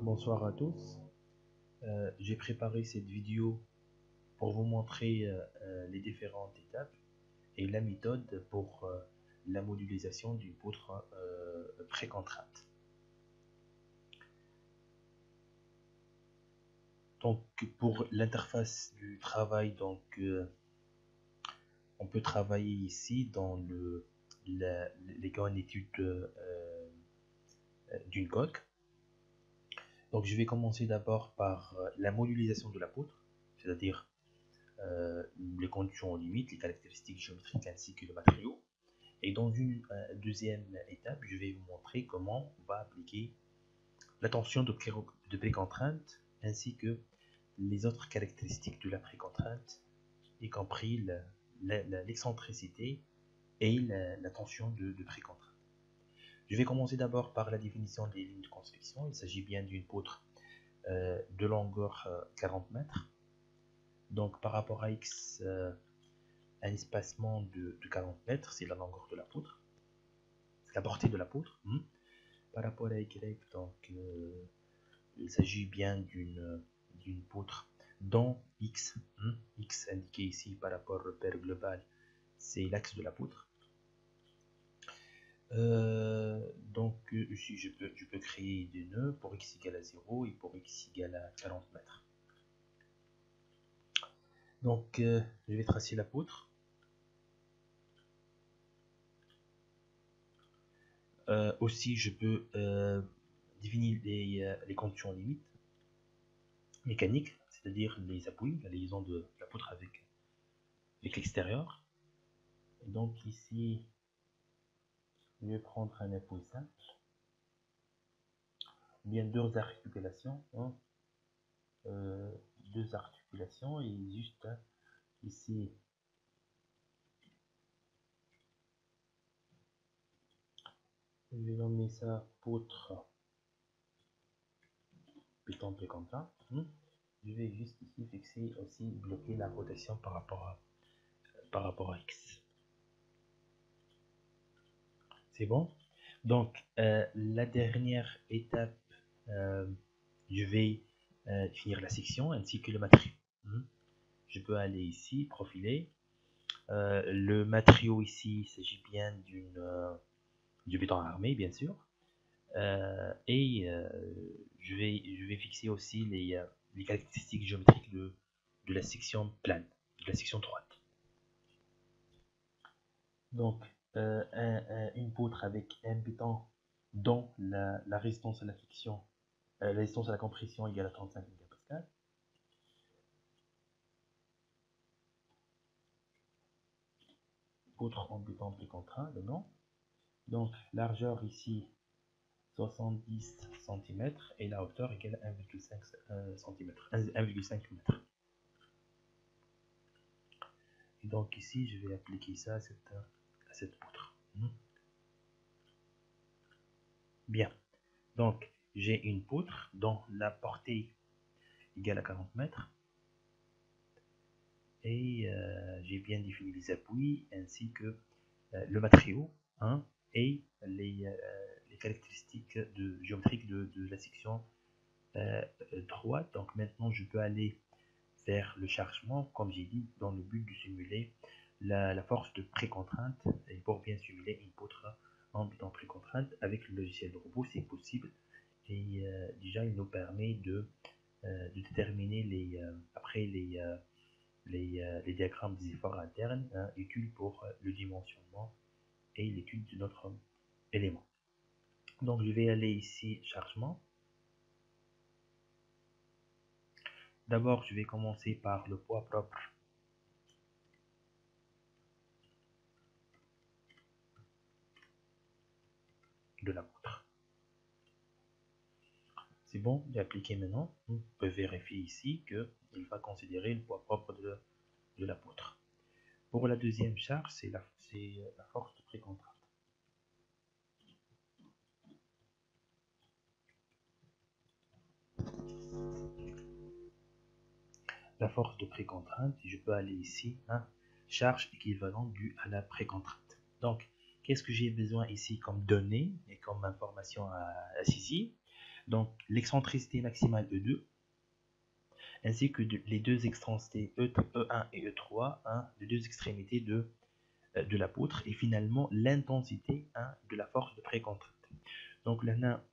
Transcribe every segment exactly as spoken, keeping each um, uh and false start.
Bonsoir à tous. Euh, j'ai préparé cette vidéo pour vous montrer euh, euh, les différentes étapes et la méthode pour euh, la modélisation d'une poutre euh, précontrainte. Donc pour l'interface du travail, donc euh, on peut travailler ici dans le la, les grandes études euh, euh, d'une coque. Donc je vais commencer d'abord par euh, la modélisation de la poutre, c'est-à-dire euh, les conditions limites, les caractéristiques géométriques ainsi que le matériau. Et dans une euh, deuxième étape, je vais vous montrer comment on va appliquer la tension de, pré de précontrainte ainsi que les autres caractéristiques de la précontrainte, y compris l'excentricité et la, la tension de, de précontrainte. Je vais commencer d'abord par la définition des lignes de construction. Il s'agit bien d'une poutre euh, de longueur euh, quarante mètres. Donc par rapport à X, euh, un espacement de, de quarante mètres, c'est la longueur de la poutre, c'est la portée de la poutre. Hmm. Par rapport à Y, donc euh, il s'agit bien d'une d'une poutre dont X, hmm, X indiqué ici par rapport au repère global, c'est l'axe de la poutre. Euh, donc ici je peux, je peux créer des nœuds pour X égale à zéro et pour X égale à quarante mètres. Donc euh, je vais tracer la poutre. Euh, aussi, je peux euh, définir les, euh, les conditions limites mécaniques, c'est-à-dire les appuis, la liaison de la poutre avec, avec l'extérieur. Donc ici, je vais prendre un appui simple, bien deux articulations, hein, euh, deux articulations et juste ici, je vais nommer ça poutre béton précontraint. Hein. Je vais juste ici fixer aussi, bloquer la rotation par rapport à, par rapport à X. C'est bon? Donc, euh, la dernière étape, euh, je vais euh, finir la section ainsi que le matériau. Hmm. Je peux aller ici, profiler. Euh, le matériau ici, il s'agit bien d'une euh, du béton armé, bien sûr. Euh, et euh, je, vais, je vais fixer aussi les, euh, les caractéristiques géométriques de, de la section plane, de la section droite. Donc, euh, un, un, une poutre avec un béton dont la, la résistance à la friction, euh, la résistance à la compression égale à trente-cinq mégapascales. Poutre en béton précontraint, le nom. Donc, largeur ici soixante-dix centimètres et la hauteur égale un virgule cinq centimètres, un virgule cinq mètres. Et donc ici, je vais appliquer ça à cette, à cette poutre. Bien. Donc, j'ai une poutre dont la portée égale à quarante mètres. Et euh, j'ai bien défini les appuis ainsi que euh, le matériau, hein, et les, euh, les caractéristiques de, géométriques de, de la section euh, droite. Donc maintenant, je peux aller vers le chargement, comme j'ai dit, dans le but de simuler la, la force de précontrainte. Et pour bien simuler une poutre en béton précontrainte avec le logiciel de robot, c'est possible. Et euh, déjà, il nous permet de, euh, de déterminer les, euh, après les, euh, les, euh, les diagrammes des efforts internes, hein, utiles pour le dimensionnement et l'étude de notre élément. Donc, je vais aller ici, chargement. D'abord, je vais commencer par le poids propre de la poutre. C'est bon, j'ai appliqué maintenant. On peut vérifier ici qu'il va considérer le poids propre de, de la poutre. Pour la deuxième charge, c'est la, la force de précontrainte. La force de précontrainte, je peux aller ici, hein, charge équivalente due à la précontrainte. Donc, qu'est-ce que j'ai besoin ici comme données et comme information à, à saisir? Donc l'excentricité maximale E deux, ainsi que de, les deux extrémités E un et E trois, hein, les deux extrémités de, euh, de la poutre, et finalement l'intensité hein, de la force de précontrainte. Donc là, on a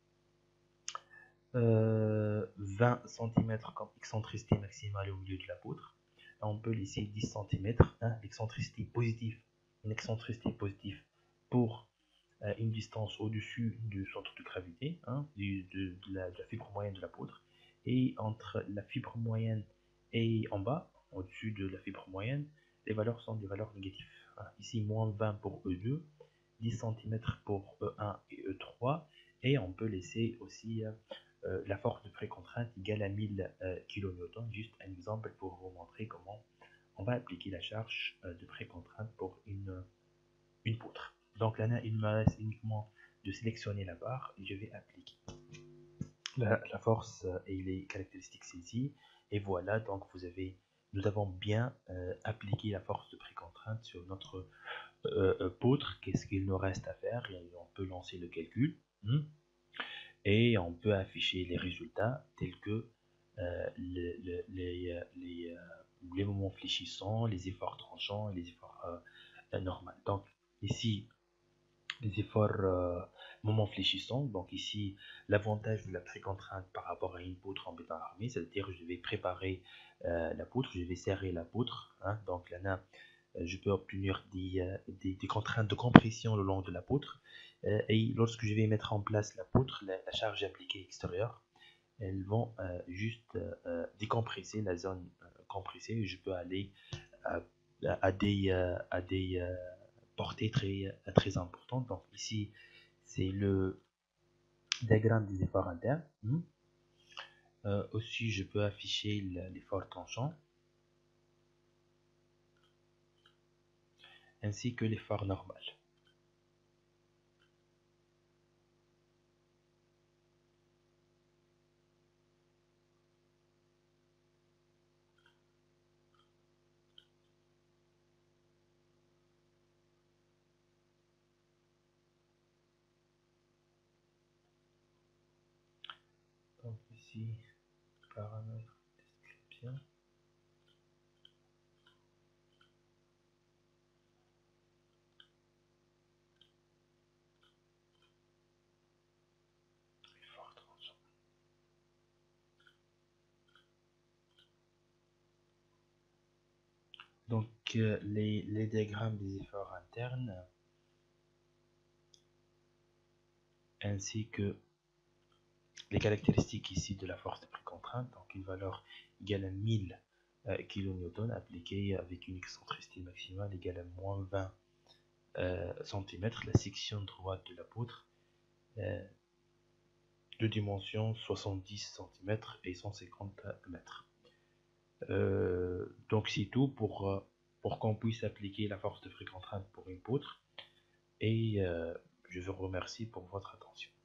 euh, vingt centimètres comme excentricité maximale au milieu de la poutre. Là, on peut laisser dix centimètres, hein, l'excentricité positive, une excentricité positive pour euh, une distance au-dessus du centre de gravité, hein, du, de, de, la, de la fibre moyenne de la poutre, et entre la fibre moyenne et en bas, au-dessus de la fibre moyenne, les valeurs sont des valeurs négatives. Hein. Ici, moins vingt pour E deux, dix centimètres pour E un et E trois, et on peut laisser aussi euh, euh, la force de précontrainte égale à mille euh, kilonewtons. Juste un exemple pour vous montrer comment on va appliquer la charge euh, de précontrainte pour une, une poutre. Donc là, il me reste uniquement de sélectionner la barre et je vais appliquer la, la force et les caractéristiques saisies. Et voilà, donc vous avez, nous avons bien euh, appliqué la force de précontrainte sur notre euh, poutre. Qu'est-ce qu'il nous reste à faire? Et on peut lancer le calcul hmm, et on peut afficher les résultats tels que euh, le, le, les, les, euh, les moments fléchissants, les efforts tranchants et les efforts euh, normaux. Donc ici, des efforts euh, moment fléchissants. Donc ici, l'avantage de la précontrainte par rapport à une poutre en béton armé, c'est-à-dire que je vais préparer euh, la poutre, je vais serrer la poutre. Hein, donc là, euh, je peux obtenir des, euh, des, des, contraintes de compression le long de la poutre. Euh, et lorsque je vais mettre en place la poutre, la, la charge appliquée extérieure, elles vont euh, juste euh, décompresser la zone euh, compressée. Et je peux aller à, à des, euh, à des euh, portée très, très importante. Donc ici, c'est le diagramme des efforts internes. Hmm. Euh, aussi, je peux afficher l'effort tranchant, ainsi que l'effort normal. Donc ici, paramètres, description. Effort tranchant. Donc euh, les, les diagrammes des efforts internes, ainsi que les caractéristiques ici de la force de précontrainte, donc une valeur égale à mille euh, kilonewtons appliquée avec une excentricité maximale égale à moins vingt euh, cm, la section droite de la poutre euh, de dimension soixante-dix centimètres et cent cinquante mètres. Euh, donc c'est tout pour, euh, pour qu'on puisse appliquer la force de précontrainte pour une poutre, et euh, je vous remercie pour votre attention.